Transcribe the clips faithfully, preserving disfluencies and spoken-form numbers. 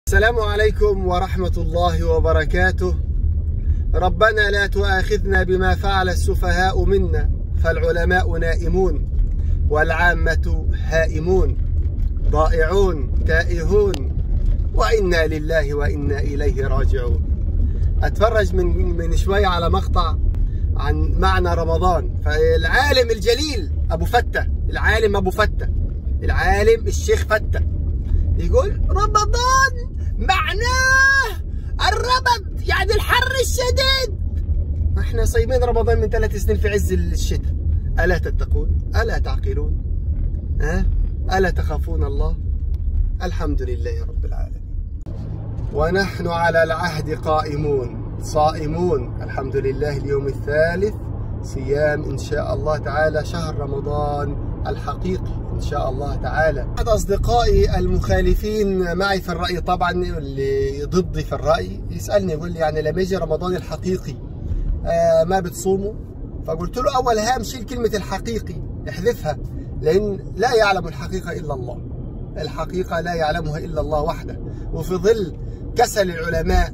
السلام عليكم ورحمة الله وبركاته. ربنا لا تؤاخذنا بما فعل السفهاء منا، فالعلماء نائمون والعامة هائمون ضائعون تائهون، وإنا لله وإنا إليه راجعون. أتفرج من من شوية على مقطع عن معنى رمضان، فالعالم الجليل أبو فتة، العالم أبو فتة، العالم الشيخ فتة يقول رمضان معناه الربض، يعني الحر الشديد. احنا صايمين رمضان من ثلاث سنين في عز الشتاء، ألا تتقون؟ ألا تعقلون؟ ها؟ ألا تخافون الله؟ الحمد لله رب العالمين. ونحن على العهد قائمون صائمون، الحمد لله. اليوم الثالث صيام إن شاء الله تعالى شهر رمضان الحقيقي إن شاء الله تعالى. أحد أصدقائي المخالفين معي في الرأي طبعا، اللي ضدي في الرأي، يسألني يقول لي يعني لما يجي رمضان الحقيقي آه ما بتصوموا؟ فقلت له أول هام شيل كلمة الحقيقي، احذفها، لأن لا يعلم الحقيقة إلا الله. الحقيقة لا يعلمها إلا الله وحده. وفي ظل كسل العلماء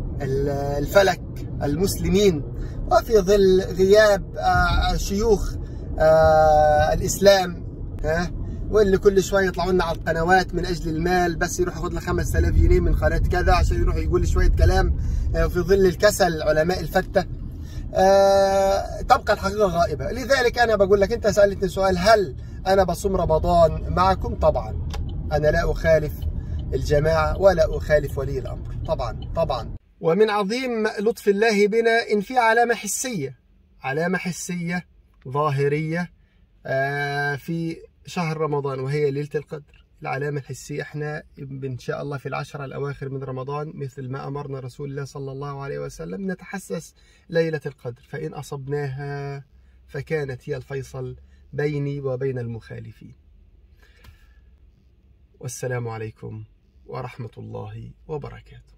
الفلك المسلمين، وفي ظل غياب آه شيوخ آه الإسلام، ها، واللي كل شويه يطلعوا لنا على القنوات من اجل المال، بس يروح ياخد له خمسة آلاف جنيه من قناه كذا عشان يروح يقول لي شويه كلام. آه في ظل الكسل علماء الفته آه تبقى الحقيقه غائبه. لذلك انا بقول لك، انت سالتني سؤال هل انا بصوم رمضان معكم؟ طبعا انا لا اخالف الجماعه ولا اخالف ولي الامر، طبعا طبعا. ومن عظيم لطف الله بنا ان في علامه حسيه، علامه حسيه ظاهريه آه في شهر رمضان، وهي ليلة القدر. العلامة الحسية احنا ان شاء الله في العشرة الاواخر من رمضان، مثل ما امرنا رسول الله صلى الله عليه وسلم، نتحسس ليلة القدر، فان اصبناها فكانت هي الفيصل بيني وبين المخالفين. والسلام عليكم ورحمة الله وبركاته.